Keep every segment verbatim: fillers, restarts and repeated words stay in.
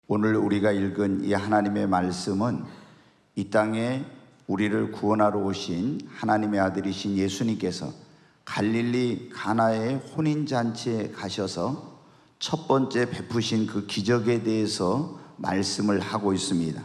오늘 우리가 읽은 이 하나님의 말씀은 이 땅에 우리를 구원하러 오신 하나님의 아들이신 예수님께서 갈릴리 가나의 혼인잔치에 가셔서 첫 번째 베푸신 그 기적에 대해서 말씀을 하고 있습니다.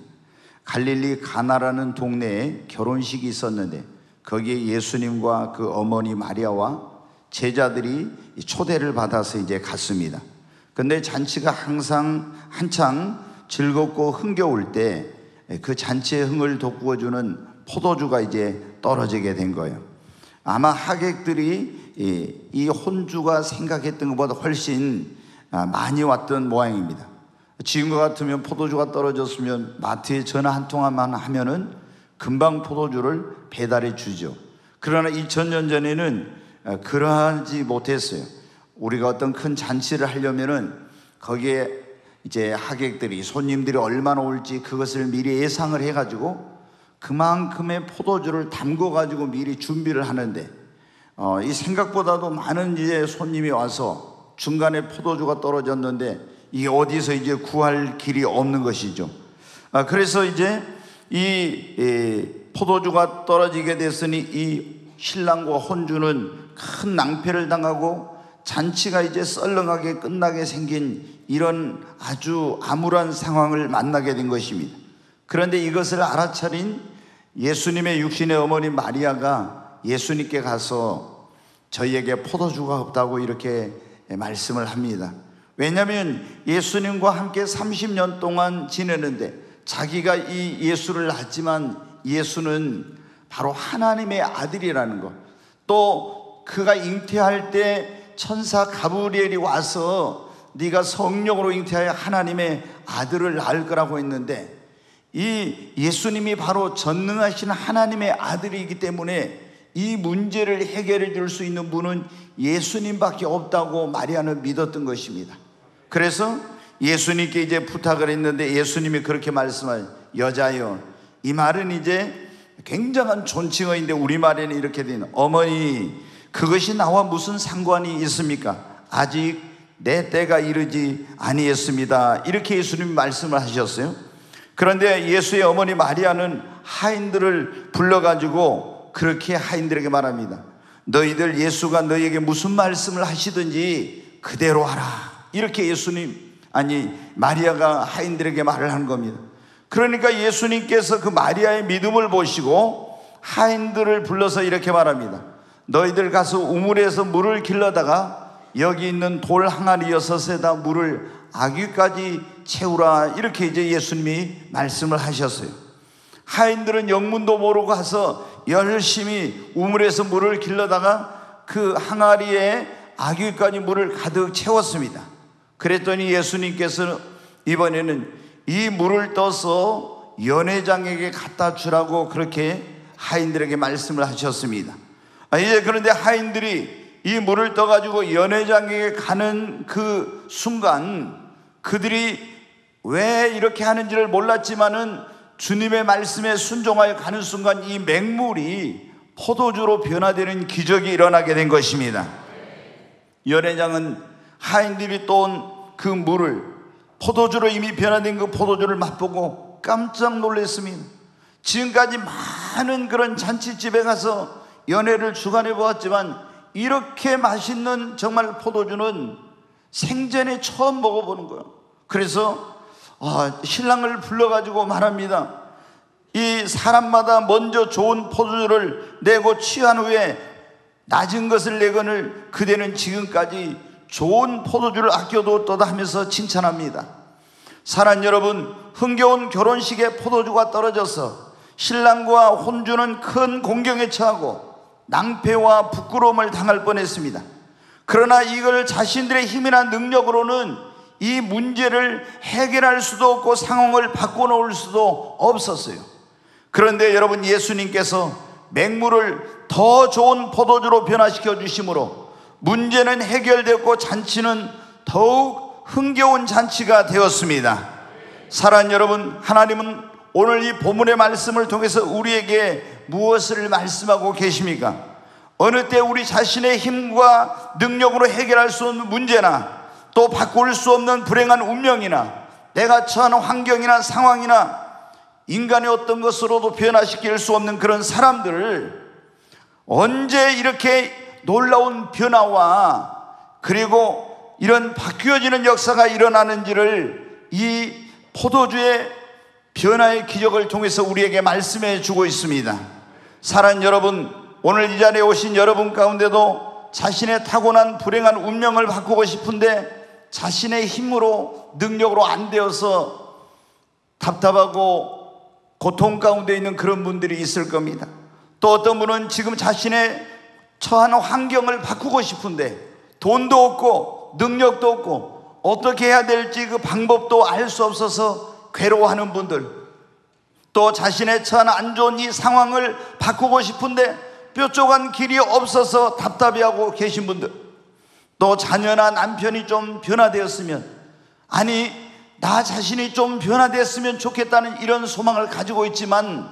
갈릴리 가나라는 동네에 결혼식이 있었는데 거기에 예수님과 그 어머니 마리아와 제자들이 초대를 받아서 이제 갔습니다. 근데 잔치가 항상 한창 즐겁고 흥겨울 때 그 잔치의 흥을 돋구어주는 포도주가 이제 떨어지게 된 거예요. 아마 하객들이 이 혼주가 생각했던 것보다 훨씬 많이 왔던 모양입니다. 지금과 같으면 포도주가 떨어졌으면 마트에 전화 한 통화만 하면은 금방 포도주를 배달해 주죠. 그러나 이천 년 전에는 그러하지 못했어요. 우리가 어떤 큰 잔치를 하려면은 거기에 이제 하객들이, 손님들이 얼마나 올지 그것을 미리 예상을 해가지고 그만큼의 포도주를 담궈가지고 미리 준비를 하는데 어, 이 생각보다도 많은 이제 손님이 와서 중간에 포도주가 떨어졌는데 이게 어디서 이제 구할 길이 없는 것이죠. 아, 그래서 이제 이, 이 포도주가 떨어지게 됐으니 이 신랑과 혼주는 큰 낭패를 당하고 잔치가 이제 썰렁하게 끝나게 생긴 이런 아주 암울한 상황을 만나게 된 것입니다. 그런데 이것을 알아차린 예수님의 육신의 어머니 마리아가 예수님께 가서 저희에게 포도주가 없다고 이렇게 말씀을 합니다. 왜냐하면 예수님과 함께 삼십 년 동안 지내는데 자기가 이 예수를 낳았지만 예수는 바로 하나님의 아들이라는 것, 또 그가 잉태할 때 천사 가브리엘이 와서 네가 성령으로 잉태하여 하나님의 아들을 낳을 거라고 했는데 이 예수님이 바로 전능하신 하나님의 아들이기 때문에 이 문제를 해결해 줄 수 있는 분은 예수님밖에 없다고 마리아는 믿었던 것입니다. 그래서 예수님께 이제 부탁을 했는데 예수님이 그렇게 말씀하여, 여자여, 이 말은 이제 굉장한 존칭어인데 우리말에는 이렇게 되는, 어머니, 그것이 나와 무슨 상관이 있습니까? 아직 내 때가 이르지 아니했습니다. 이렇게 예수님이 말씀을 하셨어요. 그런데 예수의 어머니 마리아는 하인들을 불러가지고 그렇게 하인들에게 말합니다. 너희들 예수가 너희에게 무슨 말씀을 하시든지 그대로 하라. 이렇게 예수님, 아니 마리아가 하인들에게 말을 한 겁니다. 그러니까 예수님께서 그 마리아의 믿음을 보시고 하인들을 불러서 이렇게 말합니다. 너희들 가서 우물에서 물을 길러다가 여기 있는 돌 항아리 여섯에다 물을 아귀까지 채우라. 이렇게 이제 예수님이 말씀을 하셨어요. 하인들은 영문도 모르고 가서 열심히 우물에서 물을 길러다가 그 항아리에 아귀까지 물을 가득 채웠습니다. 그랬더니 예수님께서 이번에는 이 물을 떠서 연회장에게 갖다 주라고 그렇게 하인들에게 말씀을 하셨습니다. 이제 그런데 하인들이 이 물을 떠가지고 연회장에게 가는 그 순간 그들이 왜 이렇게 하는지를 몰랐지만은 주님의 말씀에 순종하여 가는 순간 이 맹물이 포도주로 변화되는 기적이 일어나게 된 것입니다. 연회장은 하인들이 떠온 그 물을, 포도주로 이미 변화된 그 포도주를 맛보고 깜짝 놀랐습니다. 지금까지 많은 그런 잔치집에 가서 연회를 주관해 보았지만 이렇게 맛있는 정말 포도주는 생전에 처음 먹어보는 거예요. 그래서 아, 신랑을 불러가지고 말합니다. 이 사람마다 먼저 좋은 포도주를 내고 취한 후에 낮은 것을 내거늘 그대는 지금까지 좋은 포도주를 아껴두었다 하면서 칭찬합니다. 사랑 여러분, 흥겨운 결혼식에 포도주가 떨어져서 신랑과 혼주는 큰 공경에 처하고 낭패와 부끄러움을 당할 뻔했습니다. 그러나 이걸 자신들의 힘이나 능력으로는 이 문제를 해결할 수도 없고 상황을 바꿔놓을 수도 없었어요. 그런데 여러분, 예수님께서 맹물을 더 좋은 포도주로 변화시켜 주심으로 문제는 해결되었고 잔치는 더욱 흥겨운 잔치가 되었습니다. 사랑하는 여러분, 하나님은 오늘 이 본문의 말씀을 통해서 우리에게 무엇을 말씀하고 계십니까? 어느 때 우리 자신의 힘과 능력으로 해결할 수 없는 문제나 또 바꿀 수 없는 불행한 운명이나 내가 처한 환경이나 상황이나 인간의 어떤 것으로도 변화시킬 수 없는 그런 사람들을 언제 이렇게 놀라운 변화와 그리고 이런 바뀌어지는 역사가 일어나는지를 이 포도주의 변화의 기적을 통해서 우리에게 말씀해 주고 있습니다. 사랑하는 여러분, 오늘 이 자리에 오신 여러분 가운데도 자신의 타고난 불행한 운명을 바꾸고 싶은데 자신의 힘으로 능력으로 안 되어서 답답하고 고통 가운데 있는 그런 분들이 있을 겁니다. 또 어떤 분은 지금 자신의 처한 환경을 바꾸고 싶은데 돈도 없고 능력도 없고 어떻게 해야 될지 그 방법도 알 수 없어서 괴로워하는 분들, 또 자신의 처한 안 좋은 이 상황을 바꾸고 싶은데 뾰족한 길이 없어서 답답해하고 계신 분들, 또 자녀나 남편이 좀 변화되었으면, 아니 나 자신이 좀 변화됐으면 좋겠다는 이런 소망을 가지고 있지만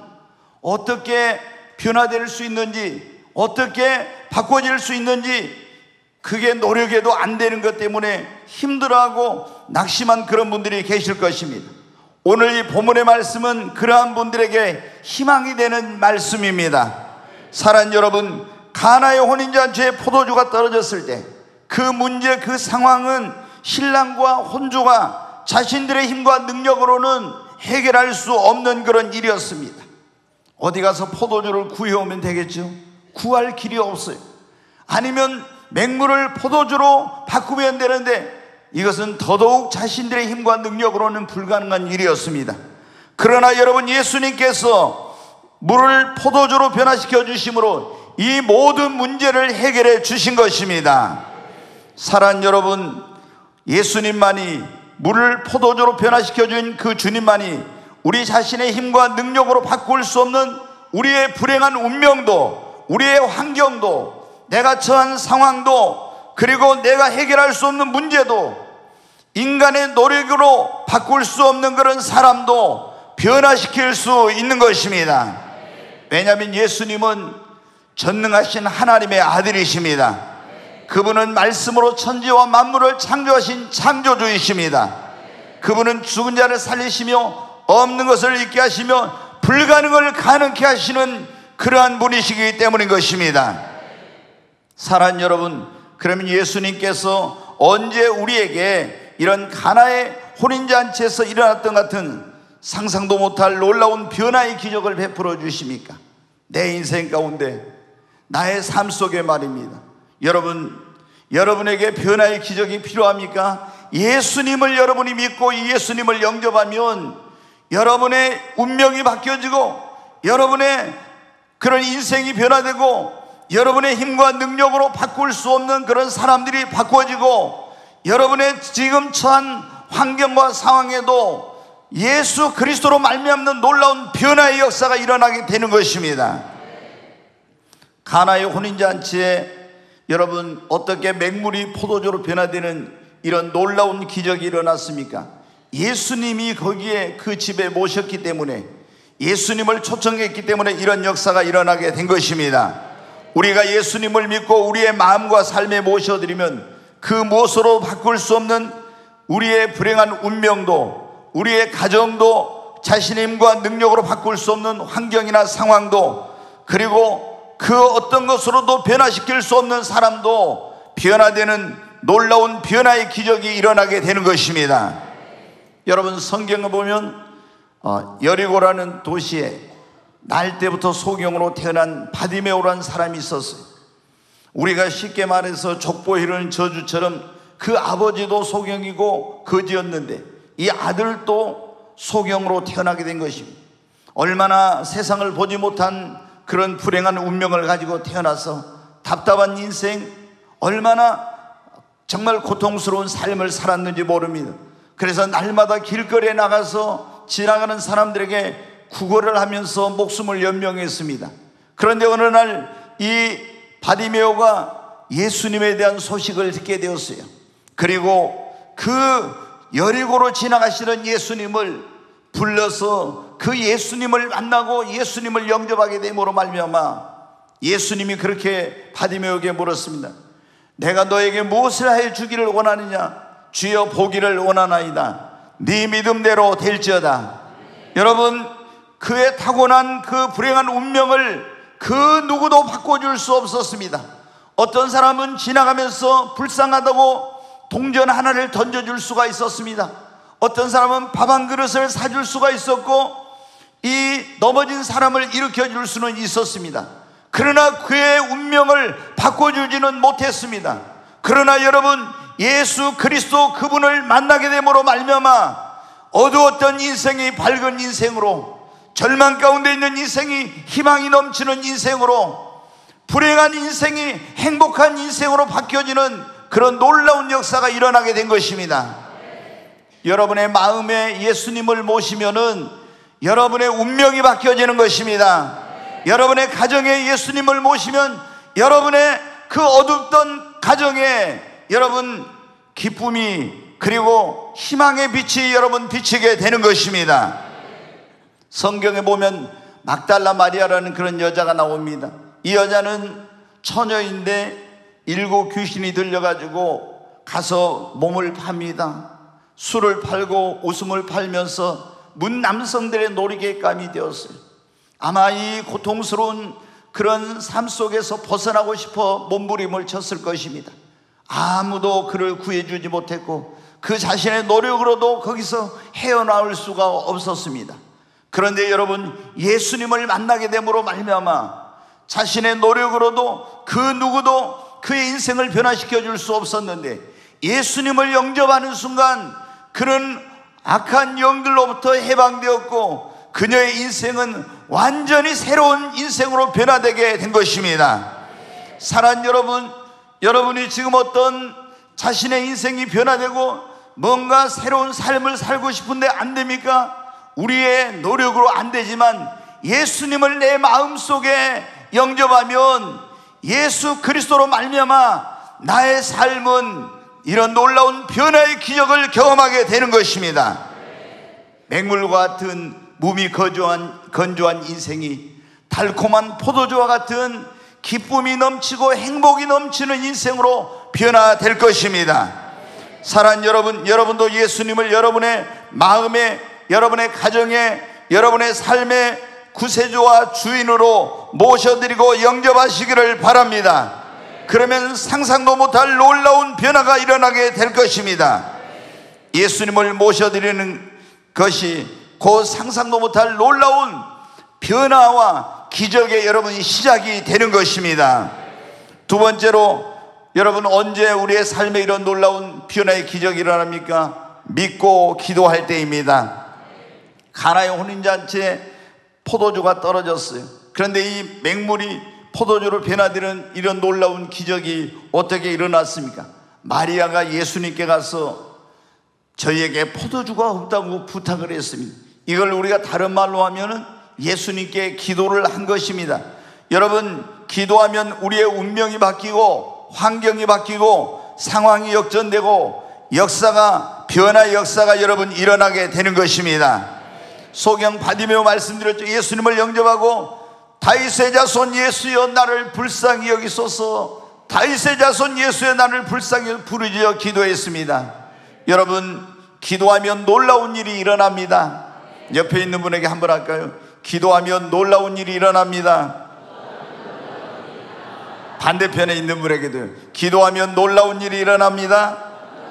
어떻게 변화될 수 있는지, 어떻게 바꿔질 수 있는지 그게 노력해도 안 되는 것 때문에 힘들어하고 낙심한 그런 분들이 계실 것입니다. 오늘 이 본문의 말씀은 그러한 분들에게 희망이 되는 말씀입니다. 사랑하는 여러분, 가나의 혼인잔치에 포도주가 떨어졌을 때 그 문제, 그 상황은 신랑과 혼주가 자신들의 힘과 능력으로는 해결할 수 없는 그런 일이었습니다. 어디 가서 포도주를 구해오면 되겠죠? 구할 길이 없어요. 아니면 맹물을 포도주로 바꾸면 되는데 이것은 더더욱 자신들의 힘과 능력으로는 불가능한 일이었습니다. 그러나 여러분, 예수님께서 물을 포도주로 변화시켜 주심으로 이 모든 문제를 해결해 주신 것입니다. 사랑하는 여러분, 예수님만이, 물을 포도주로 변화시켜 준 그 주님만이 우리 자신의 힘과 능력으로 바꿀 수 없는 우리의 불행한 운명도, 우리의 환경도, 내가 처한 상황도, 그리고 내가 해결할 수 없는 문제도, 인간의 노력으로 바꿀 수 없는 그런 사람도 변화시킬 수 있는 것입니다. 왜냐하면 예수님은 전능하신 하나님의 아들이십니다. 그분은 말씀으로 천지와 만물을 창조하신 창조주이십니다. 그분은 죽은 자를 살리시며 없는 것을 있게 하시며 불가능을 가능케 하시는 그러한 분이시기 때문인 것입니다. 사랑하는 여러분, 그러면 예수님께서 언제 우리에게 이런 가나의 혼인잔치에서 일어났던 같은 상상도 못할 놀라운 변화의 기적을 베풀어 주십니까? 내 인생 가운데, 나의 삶 속에 말입니다. 여러분, 여러분에게 변화의 기적이 필요합니까? 예수님을 여러분이 믿고 이 예수님을 영접하면 여러분의 운명이 바뀌어지고 여러분의 그런 인생이 변화되고 여러분의 힘과 능력으로 바꿀 수 없는 그런 사람들이 바꿔지고 여러분의 지금 처한 환경과 상황에도 예수 그리스도로 말미암는 놀라운 변화의 역사가 일어나게 되는 것입니다. 가나의 혼인잔치에 여러분, 어떻게 맹물이 포도주로 변화되는 이런 놀라운 기적이 일어났습니까? 예수님이 거기에 그 집에 모셨기 때문에, 예수님을 초청했기 때문에 이런 역사가 일어나게 된 것입니다. 우리가 예수님을 믿고 우리의 마음과 삶에 모셔드리면 그 무엇으로 바꿀 수 없는 우리의 불행한 운명도, 우리의 가정도, 자신의 힘과 능력으로 바꿀 수 없는 환경이나 상황도, 그리고 그 어떤 것으로도 변화시킬 수 없는 사람도 변화되는 놀라운 변화의 기적이 일어나게 되는 것입니다. 여러분, 성경을 보면 어, 여리고라는 도시에 날 때부터 소경으로 태어난 바디메오라는 사람이 있었어요. 우리가 쉽게 말해서 족보 이루는 저주처럼 그 아버지도 소경이고 거지였는데 이 아들도 소경으로 태어나게 된 것입니다. 얼마나 세상을 보지 못한 그런 불행한 운명을 가지고 태어나서 답답한 인생, 얼마나 정말 고통스러운 삶을 살았는지 모릅니다. 그래서 날마다 길거리에 나가서 지나가는 사람들에게 구걸을 하면서 목숨을 연명했습니다. 그런데 어느 날 이 바디메오가 예수님에 대한 소식을 듣게 되었어요. 그리고 그 여리고로 지나가시는 예수님을 불러서 그 예수님을 만나고 예수님을 영접하게 됨으로 말미암아 예수님이 그렇게 바디메오에게 물었습니다. 내가 너에게 무엇을 해 주기를 원하느냐? 주여, 보기를 원하나이다. 네 믿음대로 될지어다. 여러분, 그의 타고난 그 불행한 운명을 그 누구도 바꿔줄 수 없었습니다. 어떤 사람은 지나가면서 불쌍하다고 동전 하나를 던져줄 수가 있었습니다. 어떤 사람은 밥 한 그릇을 사줄 수가 있었고, 이 넘어진 사람을 일으켜줄 수는 있었습니다. 그러나 그의 운명을 바꿔주지는 못했습니다. 그러나 여러분, 예수 그리스도 그분을 만나게 됨으로 말미암아 어두웠던 인생이 밝은 인생으로, 절망 가운데 있는 인생이 희망이 넘치는 인생으로, 불행한 인생이 행복한 인생으로 바뀌어지는 그런 놀라운 역사가 일어나게 된 것입니다. 여러분의 마음에 예수님을 모시면은 여러분의 운명이 바뀌어지는 것입니다. 여러분의 가정에 예수님을 모시면 여러분의 그 어둡던 가정에 여러분 기쁨이, 그리고 희망의 빛이 여러분 비치게 되는 것입니다. 성경에 보면 막달라 마리아라는 그런 여자가 나옵니다. 이 여자는 처녀인데 일곱 귀신이 들려가지고 가서 몸을 팝니다. 술을 팔고 웃음을 팔면서 문 남성들의 놀이개감이 되었어요. 아마 이 고통스러운 그런 삶 속에서 벗어나고 싶어 몸부림을 쳤을 것입니다. 아무도 그를 구해주지 못했고 그 자신의 노력으로도 거기서 헤어나올 수가 없었습니다. 그런데 여러분, 예수님을 만나게 됨으로 말미암아 자신의 노력으로도 그 누구도 그의 인생을 변화시켜 줄 수 없었는데, 예수님을 영접하는 순간 그런 악한 영들로부터 해방되었고 그녀의 인생은 완전히 새로운 인생으로 변화되게 된 것입니다. 사랑하는 여러분, 여러분이 지금 어떤 자신의 인생이 변화되고 뭔가 새로운 삶을 살고 싶은데 안 됩니까? 우리의 노력으로 안 되지만 예수님을 내 마음속에 영접하면 예수 그리스도로 말미암아 나의 삶은 이런 놀라운 변화의 기적을 경험하게 되는 것입니다. 맹물과 같은 몸이 건조한, 건조한 인생이 달콤한 포도주와 같은 기쁨이 넘치고 행복이 넘치는 인생으로 변화될 것입니다. 사랑하는 여러분, 여러분도 예수님을 여러분의 마음에, 여러분의 가정에, 여러분의 삶의 구세주와 주인으로 모셔드리고 영접하시기를 바랍니다. 그러면 상상도 못할 놀라운 변화가 일어나게 될 것입니다. 예수님을 모셔드리는 것이 곧 상상도 못할 놀라운 변화와 기적의 여러분이 시작이 되는 것입니다. 두 번째로, 여러분 언제 우리의 삶에 이런 놀라운 변화의 기적이 일어납니까? 믿고 기도할 때입니다. 가나의 혼인잔치에 포도주가 떨어졌어요. 그런데 이 맹물이 포도주로 변화되는 이런 놀라운 기적이 어떻게 일어났습니까? 마리아가 예수님께 가서 저희에게 포도주가 없다고 부탁을 했습니다. 이걸 우리가 다른 말로 하면은 예수님께 기도를 한 것입니다. 여러분, 기도하면 우리의 운명이 바뀌고 환경이 바뀌고 상황이 역전되고 역사가, 변화의 역사가 여러분 일어나게 되는 것입니다. 소경 바디메오 말씀드렸죠. 예수님을 영접하고 다윗의 자손 예수여 나를 불쌍히 여기소서, 다윗의 자손 예수여 나를 불쌍히 부르짖어 기도했습니다. 여러분, 기도하면 놀라운 일이 일어납니다. 옆에 있는 분에게 한번 할까요? 기도하면 놀라운 일이 일어납니다. 반대편에 있는 분에게도 기도하면 놀라운 일이 일어납니다.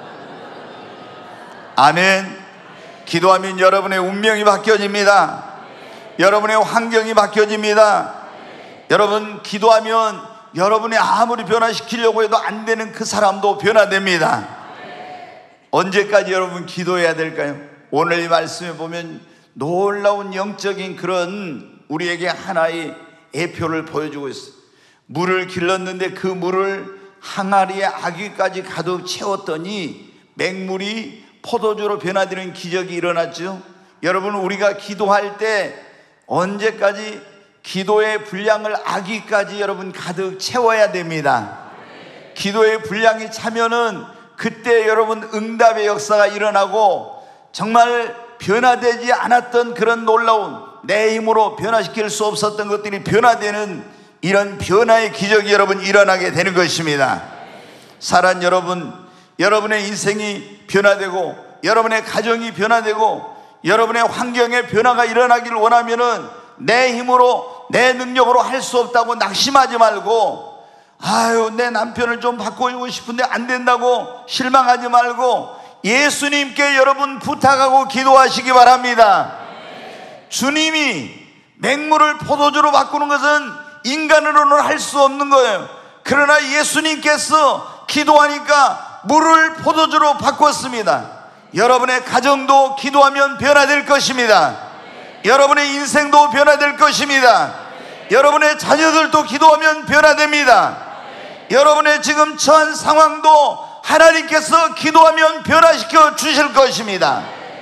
아멘. 기도하면 여러분의 운명이 바뀌어집니다. 여러분의 환경이 바뀌어집니다. 여러분, 기도하면 여러분이 아무리 변화시키려고 해도 안 되는 그 사람도 변화됩니다. 언제까지 여러분 기도해야 될까요? 오늘 이 말씀에 보면 놀라운 영적인 그런 우리에게 하나의 예표를 보여주고 있어요. 물을 길렀는데 그 물을 항아리에 아귀까지 가득 채웠더니 맹물이 포도주로 변화되는 기적이 일어났죠. 여러분, 우리가 기도할 때 언제까지 기도의 분량을 아귀까지 여러분 가득 채워야 됩니다. 기도의 분량이 차면은 그때 여러분 응답의 역사가 일어나고 정말 변화되지 않았던 그런 놀라운, 내 힘으로 변화시킬 수 없었던 것들이 변화되는 이런 변화의 기적이 여러분 일어나게 되는 것입니다. 사랑하는 여러분, 여러분의 인생이 변화되고 여러분의 가정이 변화되고 여러분의 환경에 변화가 일어나기를 원하면은 내 힘으로 내 능력으로 할 수 없다고 낙심하지 말고, 아유 내 남편을 좀 바꾸고 싶은데 안 된다고 실망하지 말고 예수님께 여러분 부탁하고 기도하시기 바랍니다. 주님이 맹물을 포도주로 바꾸는 것은 인간으로는 할 수 없는 거예요. 그러나 예수님께서 기도하니까 물을 포도주로 바꿨습니다. 여러분의 가정도 기도하면 변화될 것입니다. 여러분의 인생도 변화될 것입니다. 여러분의 자녀들도 기도하면 변화됩니다. 여러분의 지금 처한 상황도 하나님께서 기도하면 변화시켜 주실 것입니다.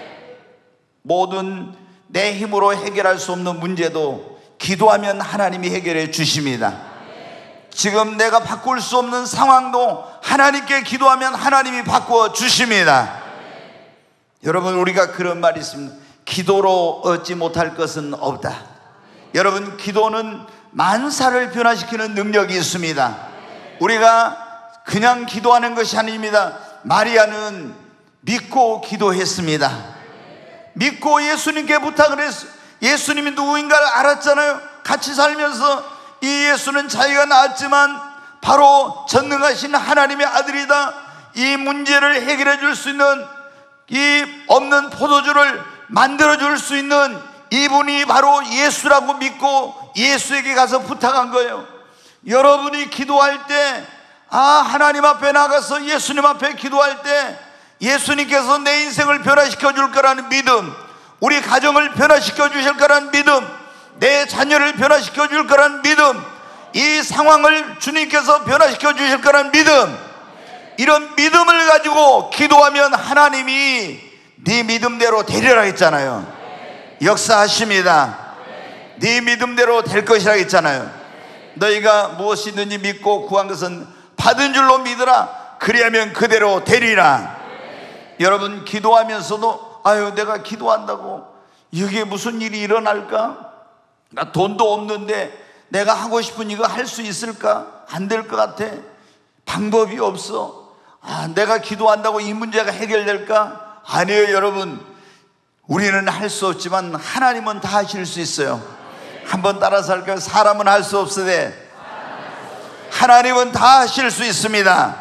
모든 내 힘으로 해결할 수 없는 문제도 기도하면 하나님이 해결해 주십니다. 지금 내가 바꿀 수 없는 상황도 하나님께 기도하면 하나님이 바꾸어 주십니다. 여러분, 우리가 그런 말이 있습니다. 기도로 얻지 못할 것은 없다. 여러분, 기도는 만사를 변화시키는 능력이 있습니다. 우리가 그냥 기도하는 것이 아닙니다. 마리아는 믿고 기도했습니다. 믿고 예수님께 부탁을 했어요. 예수님이 누구인가를 알았잖아요. 같이 살면서 이 예수는 자기가 낳았지만 바로 전능하신 하나님의 아들이다. 이 문제를 해결해 줄 수 있는, 이 없는 포도주를 만들어 줄 수 있는 이분이 바로 예수라고 믿고 예수에게 가서 부탁한 거예요. 여러분이 기도할 때, 아 하나님 앞에 나가서 예수님 앞에 기도할 때 예수님께서 내 인생을 변화시켜 줄 거라는 믿음, 우리 가정을 변화시켜 주실 거라는 믿음, 내 자녀를 변화시켜 줄 거라는 믿음, 이 상황을 주님께서 변화시켜 주실 거라는 믿음, 이런 믿음을 가지고 기도하면 하나님이 네 믿음대로 되리라 했잖아요. 역사하십니다. 네 믿음대로 될 것이라 했잖아요. 너희가 무엇이든지 믿고 구한 것은 받은 줄로 믿으라. 그리하면 그대로 되리라. 여러분, 기도하면서도 아유 내가 기도한다고 이게 무슨 일이 일어날까? 나 돈도 없는데 내가 하고 싶은 이거 할 수 있을까? 안 될 것 같아. 방법이 없어. 아, 내가 기도한다고 이 문제가 해결될까? 아니에요. 여러분, 우리는 할 수 없지만 하나님은 다 하실 수 있어요. 한번 따라서 할까요? 사람은 할 수 없으되 하나님은 다 하실 수 있습니다.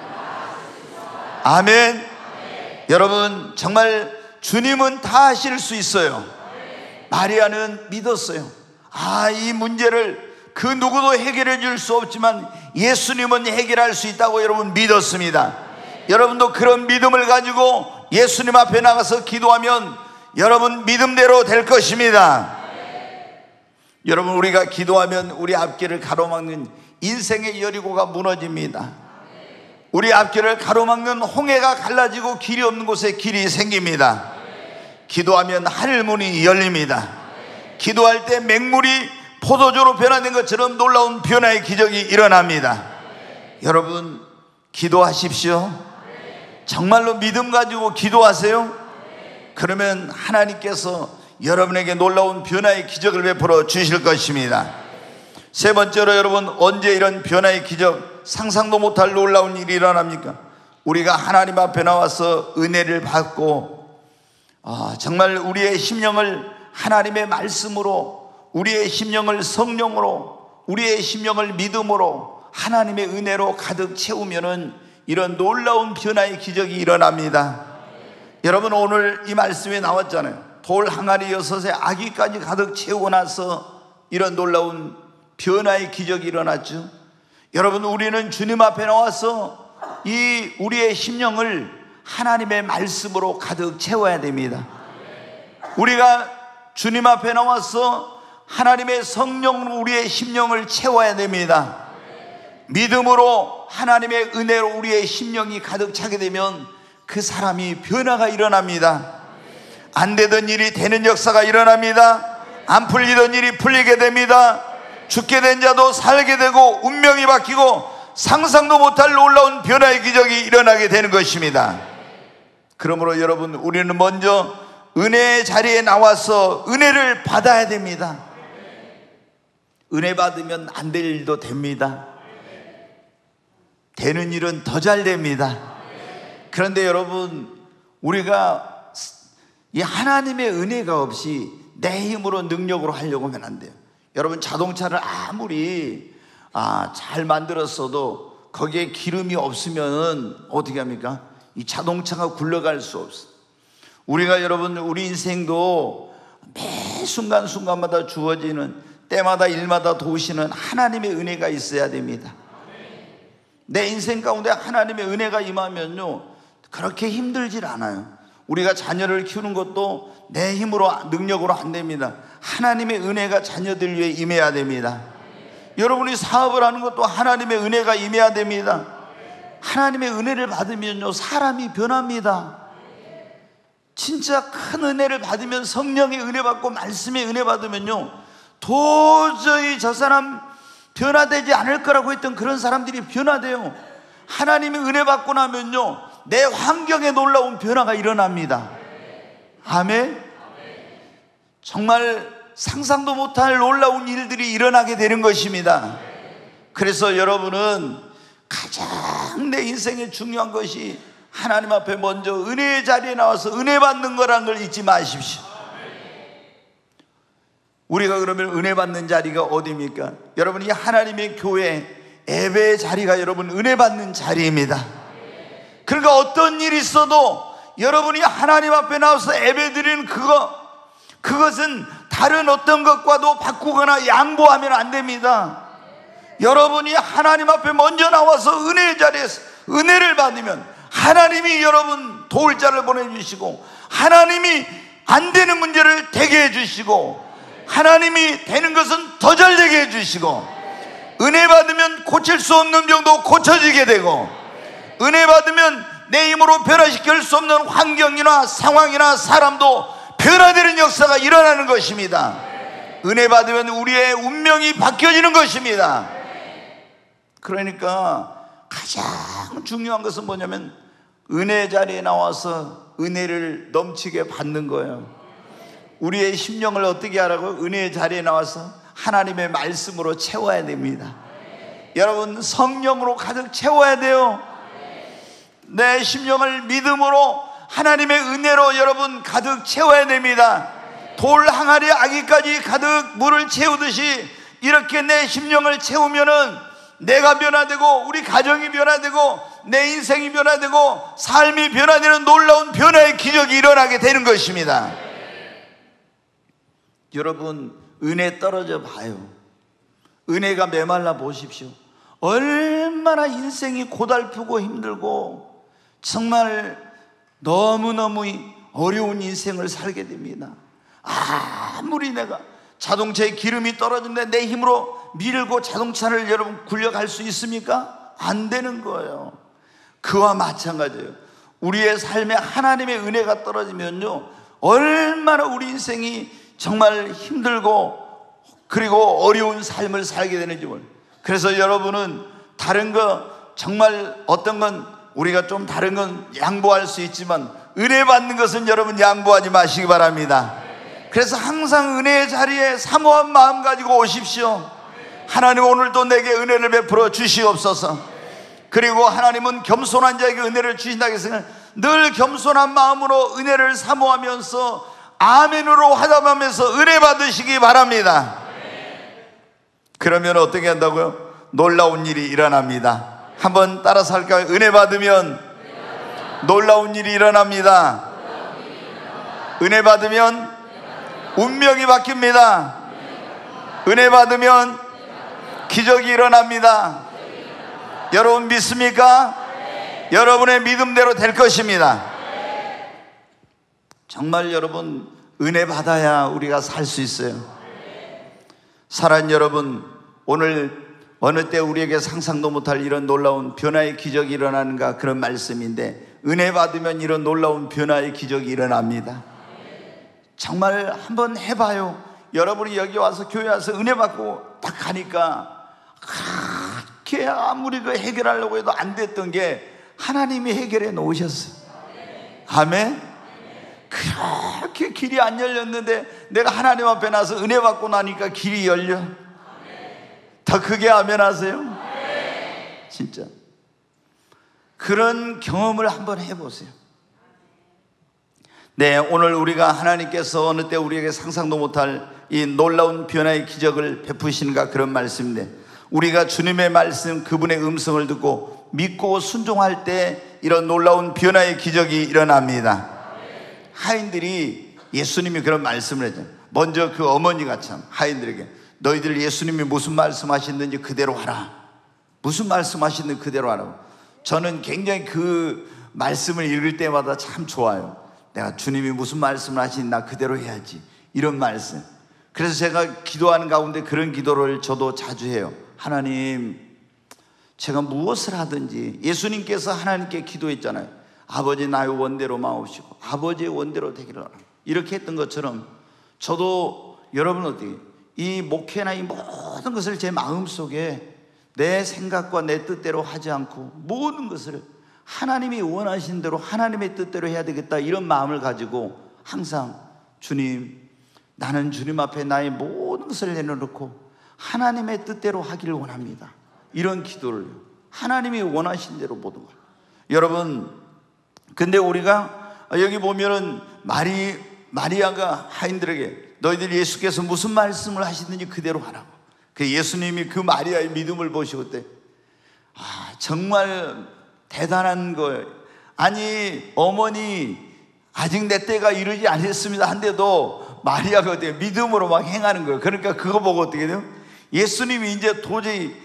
아멘. 여러분, 정말 주님은 다 하실 수 있어요. 마리아는 믿었어요. 아, 이 문제를 그 누구도 해결해 줄 수 없지만 예수님은 해결할 수 있다고 여러분 믿었습니다. 여러분도 그런 믿음을 가지고 예수님 앞에 나가서 기도하면 여러분 믿음대로 될 것입니다. 여러분, 우리가 기도하면 우리 앞길을 가로막는 인생의 여리고가 무너집니다. 우리 앞길을 가로막는 홍해가 갈라지고 길이 없는 곳에 길이 생깁니다. 기도하면 하늘문이 열립니다. 기도할 때 맹물이 포도주로 변화된 것처럼 놀라운 변화의 기적이 일어납니다. 여러분, 기도하십시오. 정말로 믿음 가지고 기도하세요. 그러면 하나님께서 여러분에게 놀라운 변화의 기적을 베풀어 주실 것입니다. 세 번째로, 여러분, 언제 이런 변화의 기적, 상상도 못할 놀라운 일이 일어납니까? 우리가 하나님 앞에 나와서 은혜를 받고, 아, 정말 우리의 심령을 하나님의 말씀으로, 우리의 심령을 성령으로, 우리의 심령을 믿음으로 하나님의 은혜로 가득 채우면은 이런 놀라운 변화의 기적이 일어납니다. 여러분, 오늘 이 말씀에 나왔잖아요. 돌 항아리 여섯에 아기까지 가득 채우고 나서 이런 놀라운 변화의 기적이 일어났죠. 여러분, 우리는 주님 앞에 나와서 이 우리의 심령을 하나님의 말씀으로 가득 채워야 됩니다. 우리가 주님 앞에 나와서 하나님의 성령으로 우리의 심령을 채워야 됩니다. 믿음으로 하나님의 은혜로 우리의 심령이 가득 차게 되면 그 사람이 변화가 일어납니다. 안 되던 일이 되는 역사가 일어납니다. 안 풀리던 일이 풀리게 됩니다. 죽게 된 자도 살게 되고 운명이 바뀌고 상상도 못할 놀라운 변화의 기적이 일어나게 되는 것입니다. 그러므로 여러분, 우리는 먼저 은혜의 자리에 나와서 은혜를 받아야 됩니다. 은혜 받으면 안 될 일도 됩니다. 되는 일은 더 잘 됩니다. 그런데 여러분, 우리가 이 하나님의 은혜가 없이 내 힘으로 능력으로 하려고 하면 안 돼요. 여러분, 자동차를 아무리 아, 잘 만들었어도 거기에 기름이 없으면 어떻게 합니까? 이 자동차가 굴러갈 수 없어. 우리가 여러분, 우리 인생도 매 순간순간마다 주어지는, 때마다 일마다 도우시는 하나님의 은혜가 있어야 됩니다. 내 인생 가운데 하나님의 은혜가 임하면요, 그렇게 힘들질 않아요. 우리가 자녀를 키우는 것도 내 힘으로, 능력으로 안 됩니다. 하나님의 은혜가 자녀들 위해 임해야 됩니다. 여러분이 사업을 하는 것도 하나님의 은혜가 임해야 됩니다. 하나님의 은혜를 받으면요, 사람이 변합니다. 진짜 큰 은혜를 받으면, 성령의 은혜 받고 말씀의 은혜 받으면요, 도저히 저 사람 변화되지 않을 거라고 했던 그런 사람들이 변화돼요. 하나님의 은혜 받고 나면요, 내 환경에 놀라운 변화가 일어납니다. 아멘. 정말 상상도 못할 놀라운 일들이 일어나게 되는 것입니다. 그래서 여러분은 가장 내 인생에 중요한 것이 하나님 앞에 먼저 은혜의 자리에 나와서 은혜 받는 거라는 걸 잊지 마십시오. 우리가 그러면 은혜 받는 자리가 어디입니까? 여러분, 이 하나님의 교회 예배의 자리가 여러분 은혜 받는 자리입니다. 그러니까 어떤 일이 있어도 여러분이 하나님 앞에 나와서 예배 드리는 그거, 그것은 다른 어떤 것과도 바꾸거나 양보하면 안 됩니다. 여러분이 하나님 앞에 먼저 나와서 은혜의 자리에서 은혜를 받으면 하나님이 여러분 도울 자를 보내주시고, 하나님이 안 되는 문제를 되게 해주시고, 하나님이 되는 것은 더 잘 되게 해주시고, 은혜 받으면 고칠 수 없는 병도 고쳐지게 되고, 은혜 받으면 내 힘으로 변화시킬 수 없는 환경이나 상황이나 사람도 변화되는 역사가 일어나는 것입니다. 은혜 받으면 우리의 운명이 바뀌어지는 것입니다. 그러니까 가장 중요한 것은 뭐냐면 은혜 자리에 나와서 은혜를 넘치게 받는 거예요. 우리의 심령을 어떻게 하라고? 은혜의 자리에 나와서 하나님의 말씀으로 채워야 됩니다. 여러분, 성령으로 가득 채워야 돼요. 내 심령을 믿음으로 하나님의 은혜로 여러분 가득 채워야 됩니다. 돌 항아리 아기까지 가득 물을 채우듯이 이렇게 내 심령을 채우면은 내가 변화되고 우리 가정이 변화되고 내 인생이 변화되고 삶이 변화되는 놀라운 변화의 기적이 일어나게 되는 것입니다. 여러분, 은혜 떨어져 봐요. 은혜가 메말라 보십시오. 얼마나 인생이 고달프고 힘들고 정말 너무너무 어려운 인생을 살게 됩니다. 아무리 내가 자동차에 기름이 떨어지는데 내 힘으로 밀고 자동차를 여러분 굴려갈 수 있습니까? 안 되는 거예요. 그와 마찬가지예요. 우리의 삶에 하나님의 은혜가 떨어지면요, 얼마나 우리 인생이 정말 힘들고 그리고 어려운 삶을 살게 되는지 몰라요. 그래서 여러분은 다른 거 정말 어떤 건 우리가 좀 다른 건 양보할 수 있지만 은혜 받는 것은 여러분 양보하지 마시기 바랍니다. 그래서 항상 은혜의 자리에 사모한 마음 가지고 오십시오. 하나님, 오늘도 내게 은혜를 베풀어 주시옵소서. 그리고 하나님은 겸손한 자에게 은혜를 주신다고 했으니 늘 겸손한 마음으로 은혜를 사모하면서 아멘으로 화답하면서 은혜 받으시기 바랍니다. 그러면 어떻게 한다고요? 놀라운 일이 일어납니다. 한번 따라서 할까요? 은혜 받으면 놀라운 일이 일어납니다. 은혜 받으면 운명이 바뀝니다. 은혜 받으면 기적이 일어납니다. 여러분 믿습니까? 여러분의 믿음대로 될 것입니다. 정말 여러분, 은혜 받아야 우리가 살 수 있어요. 사랑하는 여러분, 오늘 어느 때 우리에게 상상도 못할 이런 놀라운 변화의 기적이 일어나는가, 그런 말씀인데, 은혜 받으면 이런 놀라운 변화의 기적이 일어납니다. 정말 한번 해봐요. 여러분이 여기 와서 교회 와서 은혜 받고 딱 가니까 그렇게 아무리 그 해결하려고 해도 안 됐던 게 하나님이 해결해 놓으셨어요. 아멘. 그렇게 길이 안 열렸는데 내가 하나님 앞에 나서 은혜 받고 나니까 길이 열려. 더 크게 아멘 하세요. 진짜 그런 경험을 한번 해보세요. 네, 오늘 우리가 하나님께서 어느 때 우리에게 상상도 못할 이 놀라운 변화의 기적을 베푸시는가, 그런 말씀인데, 우리가 주님의 말씀, 그분의 음성을 듣고 믿고 순종할 때 이런 놀라운 변화의 기적이 일어납니다. 하인들이 예수님이 그런 말씀을 했잖아요. 먼저 그 어머니가 참 하인들에게 너희들 예수님이 무슨 말씀하시는지 그대로 하라, 무슨 말씀하시는지 그대로 하라고. 저는 굉장히 그 말씀을 읽을 때마다 참 좋아요. 내가 주님이 무슨 말씀을 하시니 나 그대로 해야지, 이런 말씀. 그래서 제가 기도하는 가운데 그런 기도를 저도 자주 해요. 하나님, 제가 무엇을 하든지, 예수님께서 하나님께 기도했잖아요. 아버지 나의 원대로 마옵시고 아버지의 원대로 되기를 하라, 이렇게 했던 것처럼 저도 여러분 어떻게 이 목회나 이 모든 것을 제 마음속에 내 생각과 내 뜻대로 하지 않고 모든 것을 하나님이 원하신 대로 하나님의 뜻대로 해야 되겠다, 이런 마음을 가지고 항상 주님, 나는 주님 앞에 나의 모든 것을 내려놓고 하나님의 뜻대로 하기를 원합니다, 이런 기도를, 하나님이 원하신 대로 모든 걸. 여러분, 근데 우리가 여기 보면은 마리, 마리아가 하인들에게 너희들 예수께서 무슨 말씀을 하시든지 그대로 하라고. 그 예수님이 그 마리아의 믿음을 보시고 때, 아, 정말 대단한 거예요. 아니, 어머니 아직 내 때가 이르지 않았습니다 한데도 마리아가 어때요? 믿음으로 막 행하는 거예요. 그러니까 그거 보고 어떻게 돼요? 예수님이 이제 도저히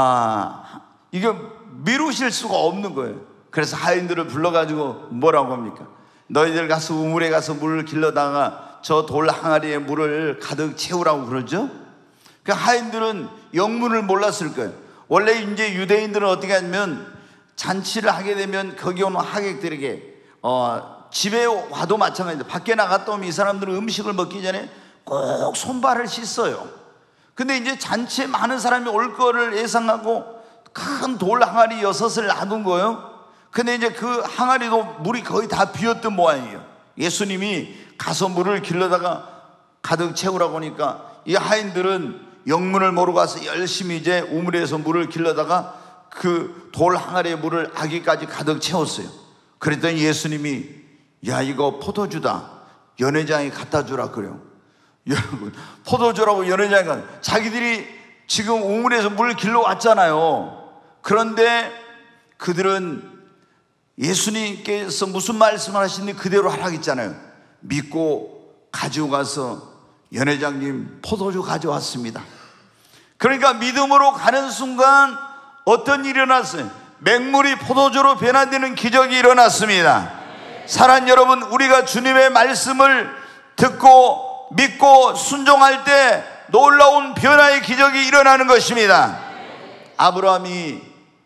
아 이게 미루실 수가 없는 거예요. 그래서 하인들을 불러가지고 뭐라고 합니까? 너희들 가서 우물에 가서 물을 길러다가 저 돌 항아리에 물을 가득 채우라고 그러죠. 그 하인들은 영문을 몰랐을 거예요. 원래 이제 유대인들은 어떻게 하냐면 잔치를 하게 되면 거기 오는 하객들에게 어, 집에 와도 마찬가지입니다. 밖에 나갔다 오면 이 사람들은 음식을 먹기 전에 꼭 손발을 씻어요. 근데 이제 잔치에 많은 사람이 올 거를 예상하고 큰 돌 항아리 여섯을 놔둔 거예요. 근데 이제 그 항아리도 물이 거의 다 비었던 모양이에요. 예수님이 가서 물을 길러다가 가득 채우라고 하니까 이 하인들은 영문을 모르고 가서 열심히 이제 우물에서 물을 길러다가 그 돌 항아리에 물을 아기까지 가득 채웠어요. 그랬더니 예수님이 야, 이거 포도주다, 연회장에 갖다 주라 그래요. 여러분, 포도주라고 연회장에 가, 자기들이 지금 우물에서 물 길러 왔잖아요. 그런데 그들은 예수님께서 무슨 말씀을 하시는지 그대로 하라고 했잖아요. 믿고 가지고 가서 연회장님 포도주 가져왔습니다. 그러니까 믿음으로 가는 순간 어떤 일이 일어났어요? 맹물이 포도주로 변화되는 기적이 일어났습니다. 사랑하는 여러분, 우리가 주님의 말씀을 듣고 믿고 순종할 때 놀라운 변화의 기적이 일어나는 것입니다. 아브라함이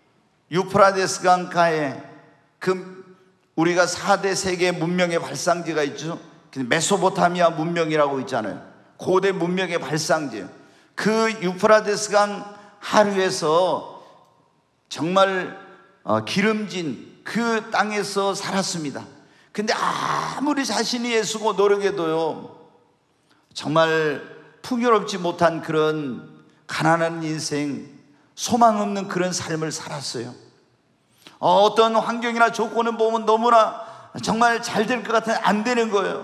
유프라데스 강가에 그 우리가 사 대 세계 문명의 발상지가 있죠. 메소포타미아 문명이라고 있잖아요. 고대 문명의 발상지. 그 유프라데스 강 하류에서 정말 기름진 그 땅에서 살았습니다. 근데 아무리 자신이 애쓰고 노력해도요, 정말 풍요롭지 못한 그런 가난한 인생, 소망 없는 그런 삶을 살았어요. 어떤 환경이나 조건을 보면 너무나 정말 잘 될 것 같은데 안 되는 거예요.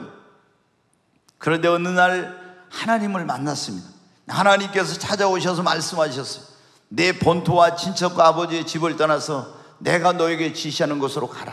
그런데 어느 날 하나님을 만났습니다. 하나님께서 찾아오셔서 말씀하셨어요. 내 본토와 친척과 아버지의 집을 떠나서 내가 너에게 지시하는 곳으로 가라.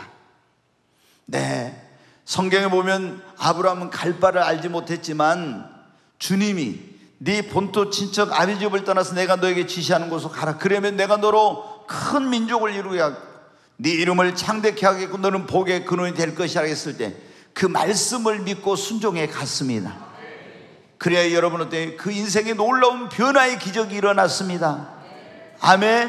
네, 성경에 보면 아브라함은 갈 바를 알지 못했지만 주님이 네 본토 친척 아버지 집을 떠나서 내가 너에게 지시하는 곳으로 가라. 그러면 내가 너로 큰 민족을 이루게 하고 네 이름을 창대케 하겠고 너는 복의 근원이 될 것이라 했을 때 그 말씀을 믿고 순종해 갔습니다. 그래야 여러분 어때요? 그 인생에 놀라운 변화의 기적이 일어났습니다. 아멘.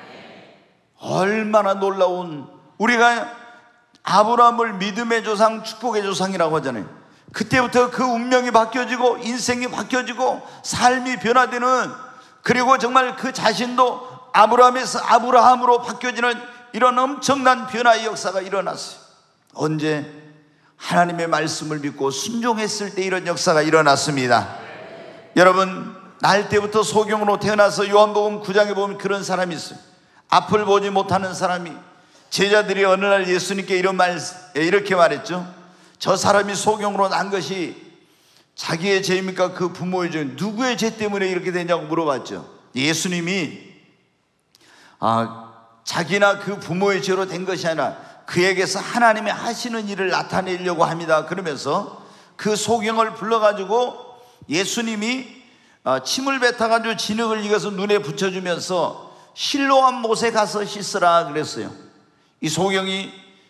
얼마나 놀라운, 우리가 아브라함을 믿음의 조상, 축복의 조상이라고 하잖아요. 그때부터 그 운명이 바뀌어지고 인생이 바뀌어지고 삶이 변화되는, 그리고 정말 그 자신도 아브라함에서 아브라함으로 바뀌어지는 이런 엄청난 변화의 역사가 일어났어요. 언제? 하나님의 말씀을 믿고 순종했을 때 이런 역사가 일어났습니다. 여러분, 날 때부터 소경으로 태어나서 요한복음 구 장에 보면 그런 사람이 있어요. 앞을 보지 못하는 사람이, 제자들이 어느 날 예수님께 이런 말, 이렇게 말했죠. 저 사람이 소경으로 난 것이 자기의 죄입니까? 그 부모의 죄, 누구의 죄 때문에 이렇게 되냐고 물어봤죠. 예수님이 아, 자기나 그 부모의 죄로 된 것이 아니라 그에게서 하나님이 하시는 일을 나타내려고 합니다. 그러면서 그 소경을 불러가지고 예수님이 침을 뱉어가지고 진흙을 익어서 눈에 붙여주면서 실로암 못에 가서 씻으라 그랬어요. 이 소경이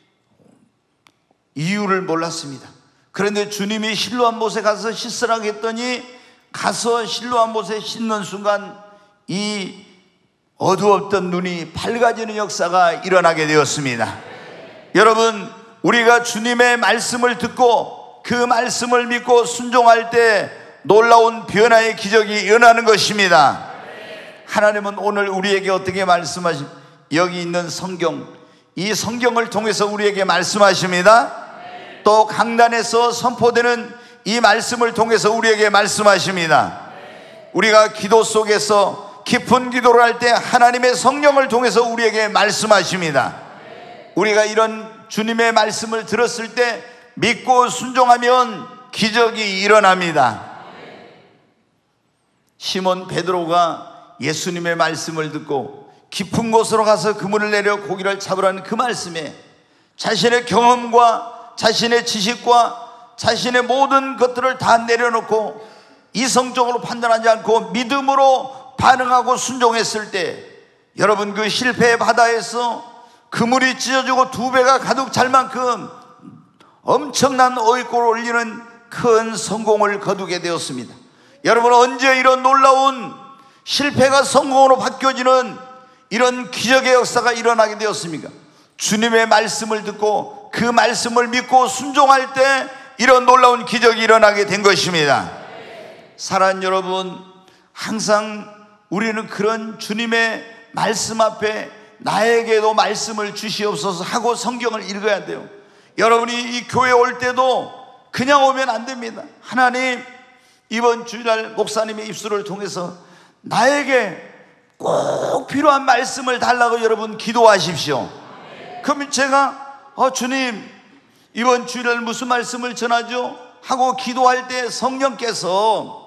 이유를 몰랐습니다. 그런데 주님이 실로암 못에 가서 씻으라 했더니 가서 실로암 못에 씻는 순간 이 어두웠던 눈이 밝아지는 역사가 일어나게 되었습니다. 여러분, 우리가 주님의 말씀을 듣고 그 말씀을 믿고 순종할 때 놀라운 변화의 기적이 일어나는 것입니다. 하나님은 오늘 우리에게 어떻게 말씀하십니까? 여기 있는 성경, 이 성경을 통해서 우리에게 말씀하십니다. 또 강단에서 선포되는 이 말씀을 통해서 우리에게 말씀하십니다. 우리가 기도 속에서 깊은 기도를 할 때 하나님의 성령을 통해서 우리에게 말씀하십니다. 우리가 이런 주님의 말씀을 들었을 때 믿고 순종하면 기적이 일어납니다. 시몬 베드로가 예수님의 말씀을 듣고 깊은 곳으로 가서 그물을 내려 고기를 잡으라는 그 말씀에 자신의 경험과 자신의 지식과 자신의 모든 것들을 다 내려놓고 이성적으로 판단하지 않고 믿음으로 반응하고 순종했을 때, 여러분, 그 실패의 바다에서 그물이 찢어지고 두 배가 가득 찰 만큼 엄청난 어이골을 올리는 큰 성공을 거두게 되었습니다. 여러분, 언제 이런 놀라운 실패가 성공으로 바뀌어지는 이런 기적의 역사가 일어나게 되었습니까? 주님의 말씀을 듣고 그 말씀을 믿고 순종할 때 이런 놀라운 기적이 일어나게 된 것입니다. 사랑하는 여러분, 항상 우리는 그런 주님의 말씀 앞에 나에게도 말씀을 주시옵소서 하고 성경을 읽어야 돼요. 여러분이 이 교회 올 때도 그냥 오면 안 됩니다. 하나님, 이번 주일날 목사님의 입술을 통해서 나에게 꼭 필요한 말씀을 달라고 여러분 기도하십시오. 그러면 제가 어, 주님, 이번 주일날 무슨 말씀을 전하죠? 하고 기도할 때 성령께서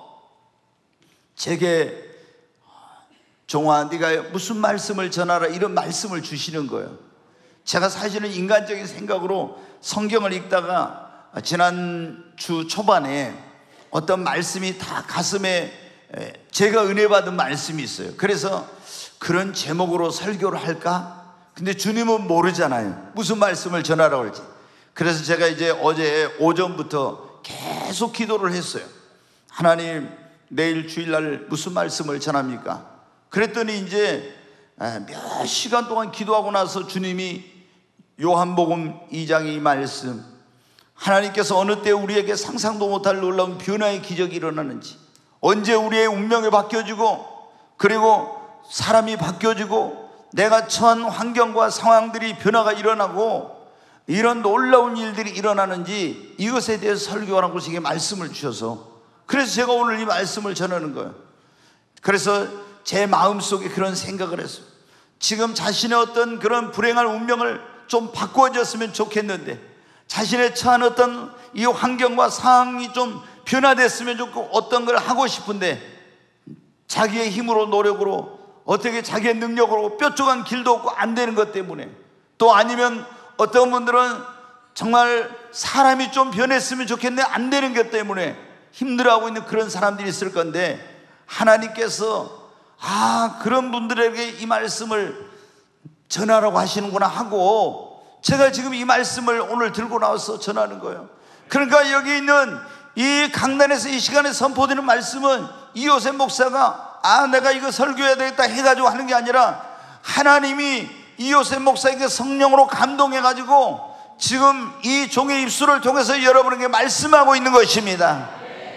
제게 종아, 네가 무슨 말씀을 전하라, 이런 말씀을 주시는 거예요. 제가 사실은 인간적인 생각으로 성경을 읽다가 지난주 초반에 어떤 말씀이 다 가슴에 제가 은혜 받은 말씀이 있어요. 그래서 그런 제목으로 설교를 할까? 근데 주님은 모르잖아요, 무슨 말씀을 전하라고 할지. 그래서 제가 이제 어제 오전부터 계속 기도를 했어요. 하나님, 내일 주일날 무슨 말씀을 전합니까? 그랬더니 이제 몇 시간 동안 기도하고 나서 주님이 요한복음 이 장의 이 말씀, 하나님께서 어느 때 우리에게 상상도 못할 놀라운 변화의 기적이 일어나는지, 언제 우리의 운명이 바뀌어지고 그리고 사람이 바뀌어지고 내가 처한 환경과 상황들이 변화가 일어나고 이런 놀라운 일들이 일어나는지, 이것에 대해서 설교하라고 제게 말씀을 주셔서, 그래서 제가 오늘 이 말씀을 전하는 거예요. 그래서 제 마음속에 그런 생각을 했어요. 지금 자신의 어떤 그런 불행한 운명을 좀 바꾸어졌으면 좋겠는데, 자신의 처한 어떤 이 환경과 상황이 좀 변화됐으면 좋고 어떤 걸 하고 싶은데 자기의 힘으로 노력으로 어떻게 자기의 능력으로 뾰족한 길도 없고 안 되는 것 때문에, 또 아니면 어떤 분들은 정말 사람이 좀 변했으면 좋겠는데 안 되는 것 때문에 힘들어하고 있는 그런 사람들이 있을 건데, 하나님께서 아, 그런 분들에게 이 말씀을 전하라고 하시는구나 하고 제가 지금 이 말씀을 오늘 들고 나와서 전하는 거예요. 그러니까 여기 있는 이 강단에서 이 시간에 선포되는 말씀은 이호셉 목사가 아, 내가 이거 설교해야 되겠다 해가지고 하는 게 아니라 하나님이 이호셉 목사에게 성령으로 감동해가지고 지금 이 종의 입술을 통해서 여러분에게 말씀하고 있는 것입니다.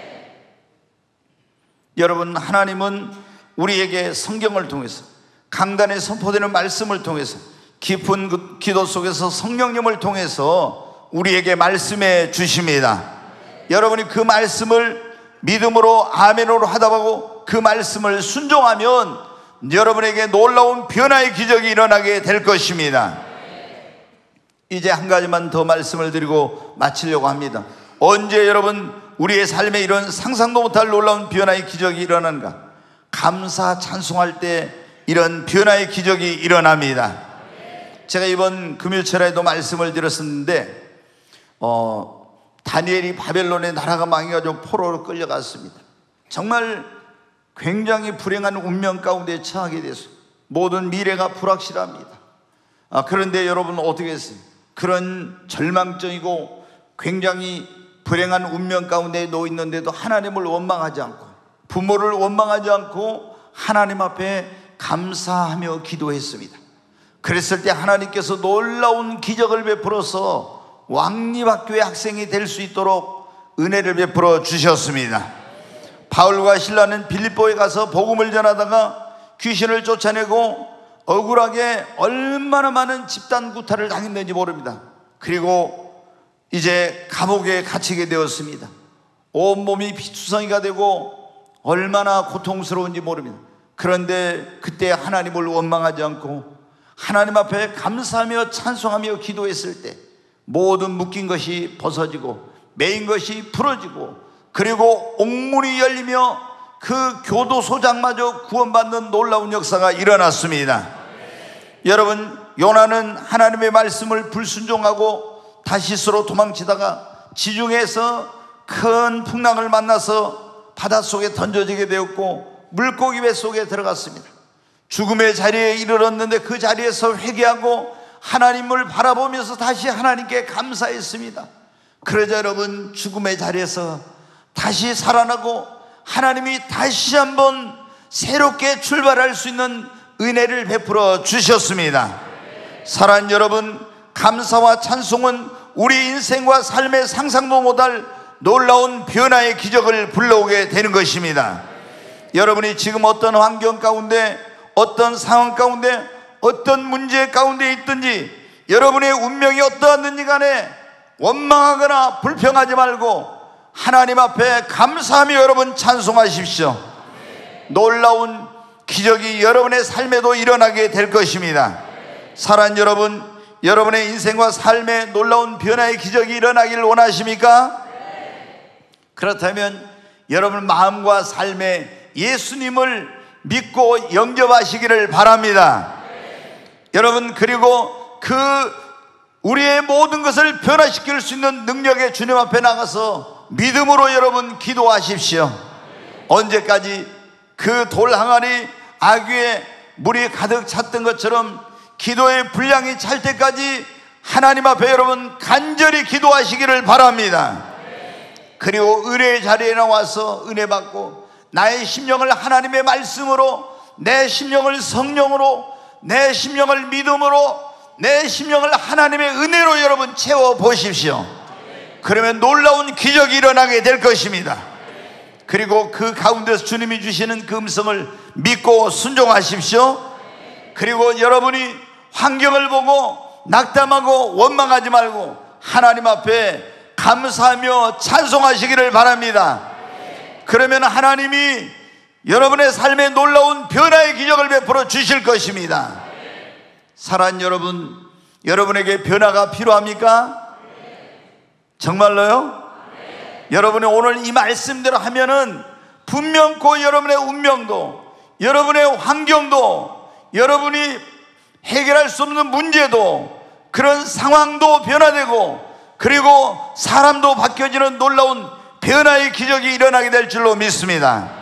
여러분, 하나님은 우리에게 성경을 통해서, 강단에 선포되는 말씀을 통해서, 깊은 기도 속에서 성령님을 통해서 우리에게 말씀해 주십니다. 여러분이 그 말씀을 믿음으로 아멘으로 하다보고 그 말씀을 순종하면 여러분에게 놀라운 변화의 기적이 일어나게 될 것입니다. 이제 한 가지만 더 말씀을 드리고 마치려고 합니다. 언제 여러분 우리의 삶에 이런 상상도 못할 놀라운 변화의 기적이 일어나는가? 감사 찬송할 때 이런 변화의 기적이 일어납니다. 제가 이번 금요철에도 말씀을 드렸었는데 어, 다니엘이 바벨론의 나라가 망해가지고 포로로 끌려갔습니다. 정말 굉장히 불행한 운명 가운데 처하게 됐어요. 모든 미래가 불확실합니다. 아, 그런데 여러분 어떻게 했어요? 그런 절망적이고 굉장히 불행한 운명 가운데 놓여 있는데도 하나님을 원망하지 않고 부모를 원망하지 않고 하나님 앞에 감사하며 기도했습니다. 그랬을 때 하나님께서 놀라운 기적을 베풀어서 왕립학교의 학생이 될 수 있도록 은혜를 베풀어 주셨습니다. 바울과 실라는 빌립보에 가서 복음을 전하다가 귀신을 쫓아내고 억울하게 얼마나 많은 집단 구타를 당했는지 모릅니다. 그리고 이제 감옥에 갇히게 되었습니다. 온몸이 피투성이가 되고 얼마나 고통스러운지 모릅니다. 그런데 그때 하나님을 원망하지 않고 하나님 앞에 감사하며 찬송하며 기도했을 때 모든 묶인 것이 벗어지고 매인 것이 풀어지고 그리고 옥문이 열리며 그 교도소장마저 구원받는 놀라운 역사가 일어났습니다. 여러분, 요나는 하나님의 말씀을 불순종하고 다시스로 도망치다가 지중해에서 큰 풍랑을 만나서 바닷속에 던져지게 되었고 물고기 뱃속에 들어갔습니다. 죽음의 자리에 이르렀는데 그 자리에서 회개하고 하나님을 바라보면서 다시 하나님께 감사했습니다. 그러자 여러분, 죽음의 자리에서 다시 살아나고 하나님이 다시 한번 새롭게 출발할 수 있는 은혜를 베풀어 주셨습니다. 사랑하는 여러분, 감사와 찬송은 우리 인생과 삶의 상상도 못할 놀라운 변화의 기적을 불러오게 되는 것입니다. 여러분이 지금 어떤 환경 가운데, 어떤 상황 가운데, 어떤 문제 가운데 있든지 여러분의 운명이 어떠하든지 간에 원망하거나 불평하지 말고 하나님 앞에 감사하며 여러분 찬송하십시오. 놀라운 기적이 여러분의 삶에도 일어나게 될 것입니다. 사랑하는 여러분, 여러분의 인생과 삶에 놀라운 변화의 기적이 일어나기를 원하십니까? 그렇다면 여러분 마음과 삶에 예수님을 믿고 영접하시기를 바랍니다. 여러분, 그리고 그 우리의 모든 것을 변화시킬 수 있는 능력의 주님 앞에 나가서 믿음으로 여러분 기도하십시오. 언제까지 그 돌 항아리 아귀에 물이 가득 찼던 것처럼 기도의 분량이 찰 때까지 하나님 앞에 여러분 간절히 기도하시기를 바랍니다. 그리고 은혜의 자리에 나와서 은혜 받고 나의 심령을 하나님의 말씀으로, 내 심령을 성령으로, 내 심령을 믿음으로, 내 심령을 하나님의 은혜로 여러분 채워 보십시오. 그러면 놀라운 기적이 일어나게 될 것입니다. 그리고 그 가운데서 주님이 주시는 그 음성을 믿고 순종하십시오. 그리고 여러분이 환경을 보고 낙담하고 원망하지 말고 하나님 앞에 감사하며 찬송하시기를 바랍니다. 그러면 하나님이 여러분의 삶에 놀라운 변화의 기적을 베풀어 주실 것입니다. 사랑하는 여러분, 여러분에게 변화가 필요합니까? 정말로요? 여러분이 오늘 이 말씀대로 하면은 분명코 여러분의 운명도, 여러분의 환경도, 여러분이 해결할 수 없는 문제도, 그런 상황도 변화되고 그리고 사람도 바뀌어지는 놀라운 변화의 기적이 일어나게 될 줄로 믿습니다.